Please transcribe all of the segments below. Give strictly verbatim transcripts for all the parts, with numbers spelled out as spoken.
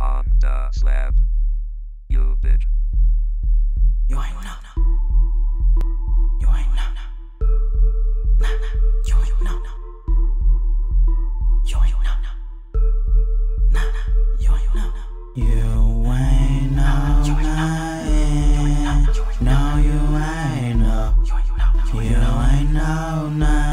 on the slab. You bitch. You ain't know. You ain't know. Nah, nah. You ain't know. You ain't know. Nah, nah. You ain't know. You ain't know. You ain't know. No, you ain't know. You ain't know.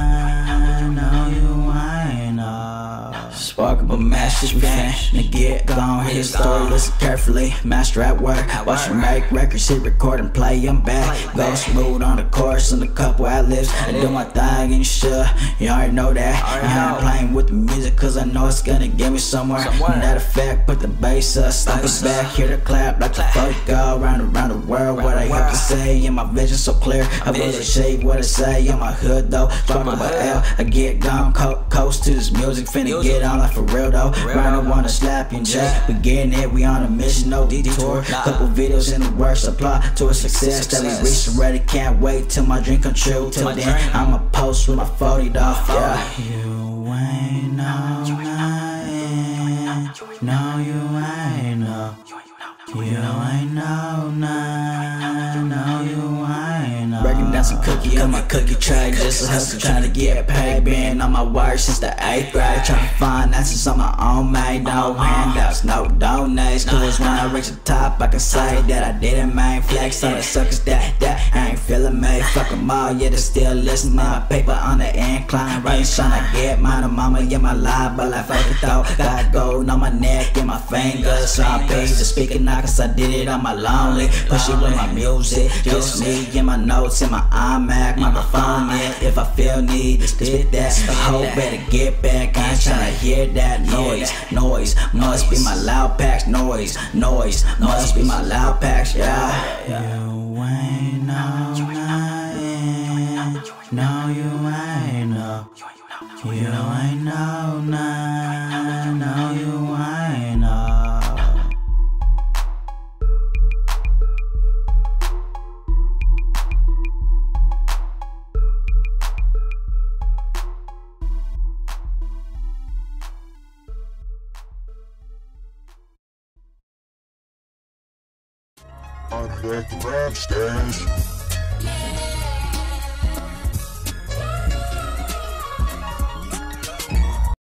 Nah, no, you ain't know. Spark up a master's fan. Now get gone, hear the story, listen carefully. Master at work, watch you make records, hit record and play, I'm back. Go smooth on the chorus and a couple ad-libs. I do my thing and you should, you already know that. I ain't playing with the music cause I know it's gonna get me somewhere. That effect, put the bass up, stomp it back, hear the clap like the fuck go round and round the world. What I have to say, and my vision so clear. I will achieve what I say in my hood though. Spark up a L, I get gone, co coast to this music, finna get on like for real though. Right, I wanna slap you and Jay. We getting it, we on a mission, no detour. Couple videos in the works, apply to a success that we reached already. Can't wait till my dream come true. Till then, I'ma post with my forty dog. Yeah. You ain't know nothing. No, you ain't know. You ain't know nothing. No, you ain't know. Breaking down some cookie on my cookie tray, just a hustle trying to get paid. Been on my work since the eighth grade, trying to find answers on my own made. No handouts, no donations. Cause when I reach the top, I can say that I didn't main flex on the suckers that that I ain't feeling me. Fuck them all, yeah, they still listening. My paper on the incline, right? Trying to get mine. Mama, yeah, my life, but like fuck it though. Got gold on my neck and my fingers, so I pay the speaker now cause I did it on my lonely. Push it with my music, just me and my notes in my iMac, microphone, yeah. If I feel need, spit that. I hope better get back. I ain't tryna hear that noise. Noise must be my loud packs. Noise, noise must be my loud packs. Yeah. You ain't know nothing. No, you ain't know. You ain't know nothing. No, you ain't know. I'm back to rap stage.